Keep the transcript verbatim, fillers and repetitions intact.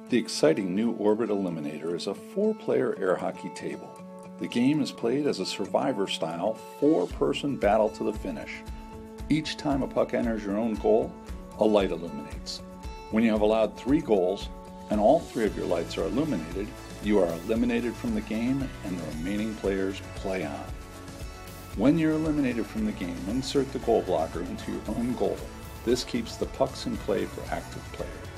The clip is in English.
The exciting new Orbit Eliminator is a four-player air hockey table. The game is played as a survivor-style, four-person battle to the finish. Each time a puck enters your own goal, a light illuminates. When you have allowed three goals, and all three of your lights are illuminated, you are eliminated from the game and the remaining players play on. When you're eliminated from the game, insert the goal blocker into your own goal. This keeps the pucks in play for active players.